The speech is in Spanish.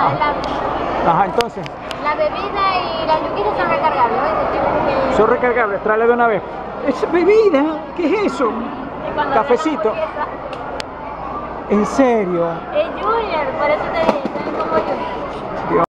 Ajá, entonces. La bebida y las yuquitas son recargables, ¿oíste? Son recargables, tráele de una vez. ¿Es bebida? ¿Qué es eso? Cafecito. ¿En serio? Es Junior, por eso te dije, soy como Junior. Dios.